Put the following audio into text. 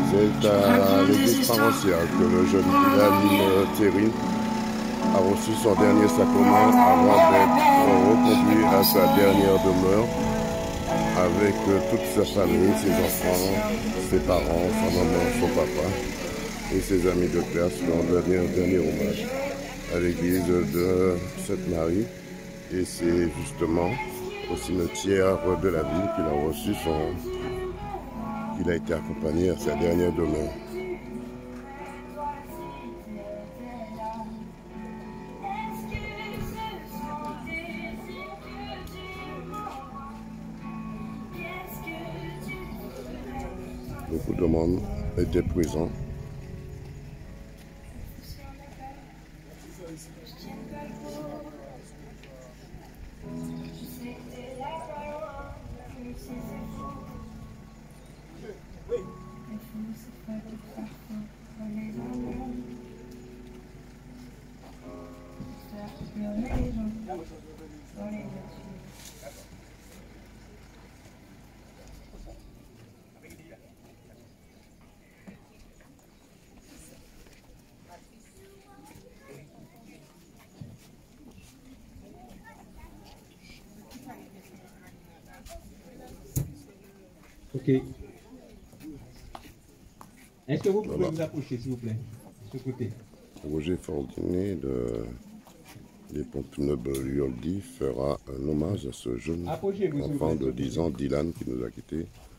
C'est à l'église paroissiale que le jeune Dylan Thierry a reçu son dernier sacrement avant d'être reconduit à sa dernière demeure avec toute sa famille, ses enfants, ses parents, sa maman, son papa et ses amis de classe qui ont donné un dernier hommage à l'église de Sainte-Marie. Et c'est justement au cimetière de la ville qu'il a reçu qu'il a été accompagné à sa dernière demeure. Beaucoup de monde était présent. Ok. Est-ce que vous pouvez vous approcher, s'il vous plaît, de ce côté? Roger Fordinet des pompes Lioldi fera un hommage à ce jeune enfant de 10 ans, Dylan, qui nous a quittés.